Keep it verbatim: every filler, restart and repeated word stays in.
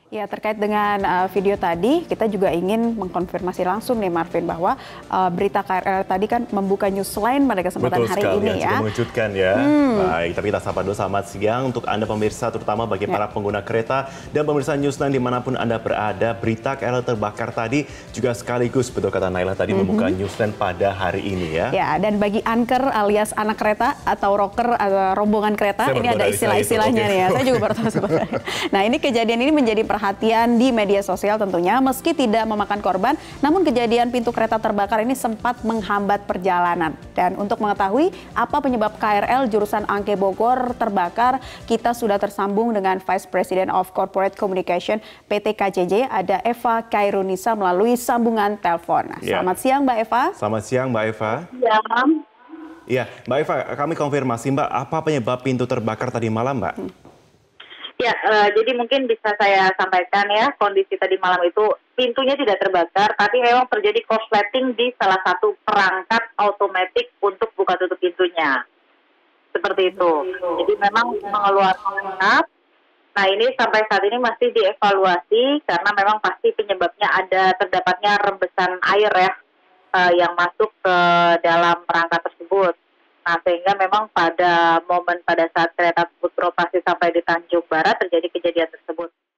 Ya, terkait dengan uh, video tadi, kita juga ingin mengkonfirmasi langsung nih Marvin bahwa uh, berita K R L tadi kan membuka newsline pada kesempatan Betul hari sekali, ini ya. ya. Cukup mengejutkan ya. Hmm. Baik, tapi kita sapa dulu selamat siang untuk Anda pemirsa, terutama bagi ya. para pengguna kereta dan pemirsa newsline dimanapun Anda berada. Berita K R L terbakar tadi juga sekaligus, betul kata Naila tadi, mm-hmm. membuka newsline pada hari ini ya. Ya, dan bagi anchor alias anak kereta atau rocker atau rombongan kereta, saya ini ada istilah-istilahnya nih ya. Saya juga baru tahu sebenarnya. Nah, ini kejadian ini menjadi perhatian di media sosial tentunya, meski tidak memakan korban, namun kejadian pintu kereta terbakar ini sempat menghambat perjalanan. Dan untuk mengetahui apa penyebab K R L jurusan Angke Bogor terbakar, kita sudah tersambung dengan Vice President of Corporate Communication P T K J J, ada Eva Kairunisa melalui sambungan telepon. Ya. Selamat siang Mbak Eva. Selamat siang Mbak Eva. Ya. Iya, Mbak Eva, kami konfirmasi Mbak, apa penyebab pintu terbakar tadi malam Mbak? Hmm. Ya, uh, jadi mungkin bisa saya sampaikan ya, kondisi tadi malam itu pintunya tidak terbakar, tapi memang terjadi korsleting di salah satu perangkat otomatis untuk buka tutup pintunya. Seperti itu. Jadi memang mengeluarkan asap. Nah, ini sampai saat ini masih dievaluasi karena memang pasti penyebabnya ada terdapatnya rembesan air ya, uh, yang masuk ke dalam perangkat tersebut. Nah, sehingga memang pada momen pada saat kereta tersebut beroperasi sampai di Tanjung Barat terjadi kejadian tersebut.